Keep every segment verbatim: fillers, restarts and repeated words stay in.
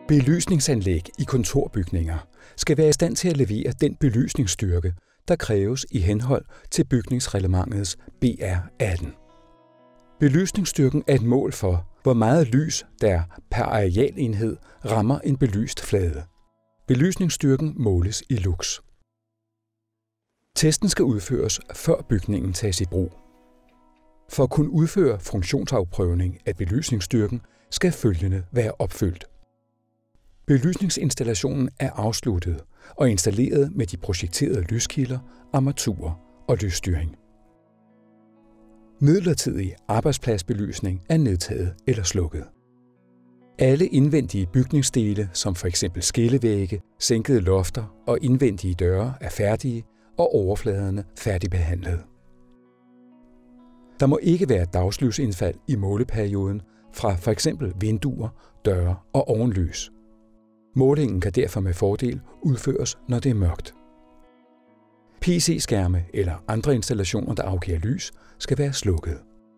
Belysningsanlæg i kontorbygninger skal være i stand til at levere den belysningsstyrke, der kræves i henhold til bygningsreglementets B R atten. Belysningsstyrken er et mål for, hvor meget lys der per arealenhed rammer en belyst flade. Belysningsstyrken måles i lux. Testen skal udføres, før bygningen tages i brug. For at kunne udføre funktionsafprøvning af belysningsstyrken skal følgende være opfyldt. Belysningsinstallationen er afsluttet og installeret med de projekterede lyskilder, armaturer og lysstyring. Midlertidig arbejdspladsbelysning er nedtaget eller slukket. Alle indvendige bygningsdele, som f.eks. skillevægge, sænkede lofter og indvendige døre, er færdige og overfladerne færdigbehandlet. Der må ikke være dagslydsindfald i måleperioden fra f.eks. vinduer, døre og ovenlys. Målingen kan derfor med fordel udføres, når det er mørkt. P C-skærme eller andre installationer, der afgiver lys, skal være slukket.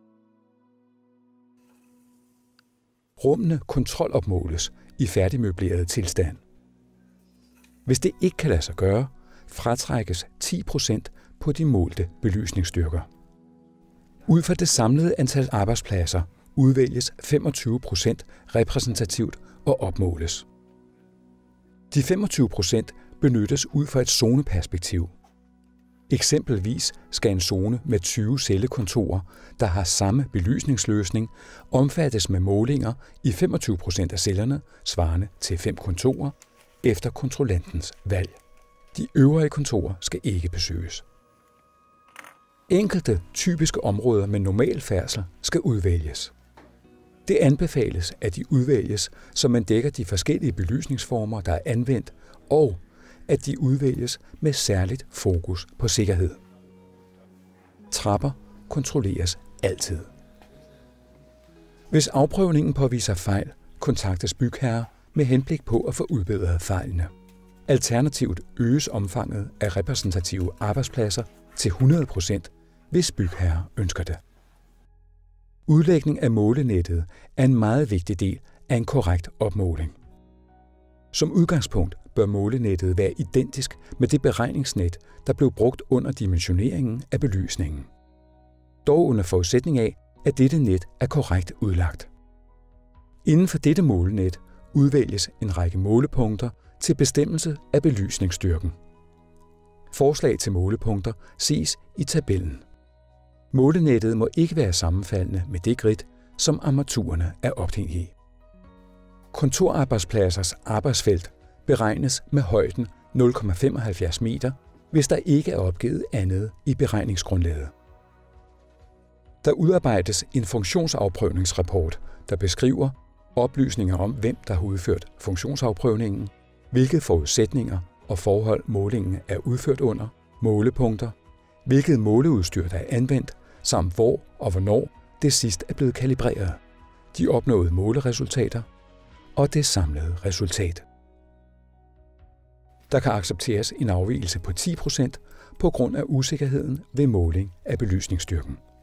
Rummene kontrolopmåles i færdigmøbleret tilstand. Hvis det ikke kan lade sig gøre, fratrækkes ti procent på de målte belysningsstyrker. Ud fra det samlede antal arbejdspladser udvælges femogtyve procent repræsentativt og opmåles. De femogtyve procent benyttes ud fra et zoneperspektiv. Eksempelvis skal en zone med tyve cellekontorer, der har samme belysningsløsning, omfattes med målinger i femogtyve procent af cellerne, svarende til fem kontorer, efter kontrollantens valg. De øvrige kontorer skal ikke besøges. Enkelte typiske områder med normal færdsel skal udvælges. Det anbefales, at de udvælges, så man dækker de forskellige belysningsformer, der er anvendt, og at de udvælges med særligt fokus på sikkerhed. Trapper kontrolleres altid. Hvis afprøvningen påviser fejl, kontaktes bygherre med henblik på at få udbedret fejlene. Alternativt øges omfanget af repræsentative arbejdspladser til hundrede procent, hvis bygherre ønsker det. Udlægning af målenettet er en meget vigtig del af en korrekt opmåling. Som udgangspunkt bør målenettet være identisk med det beregningsnet, der blev brugt under dimensioneringen af belysningen. Dog under forudsætning af, at dette net er korrekt udlagt. Inden for dette målenet udvælges en række målepunkter til bestemmelse af belysningsstyrken. Forslag til målepunkter ses i tabellen. Målenettet må ikke være sammenfaldende med det grid, som armaturerne er ophængt i. Kontorarbejdspladsers arbejdsfelt beregnes med højden nul komma femoghalvfjerds meter, hvis der ikke er opgivet andet i beregningsgrundlaget. Der udarbejdes en funktionsafprøvningsrapport, der beskriver oplysninger om, hvem der har udført funktionsafprøvningen, hvilke forudsætninger og forhold målingen er udført under, målepunkter, hvilket måleudstyr der er anvendt, samt hvor og hvornår det sidst er blevet kalibreret, de opnåede måleresultater og det samlede resultat. Der kan accepteres en afvigelse på ti procent på grund af usikkerheden ved måling af belysningsstyrken.